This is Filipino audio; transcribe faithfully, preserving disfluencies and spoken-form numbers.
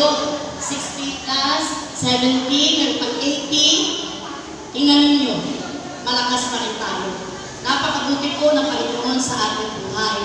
tayo, sixty plus, seventy, ngayon pag eighty, tingnan ninyo, malakas pa rin tayo. Napakabuti po ng Panginoon sa ating buhay.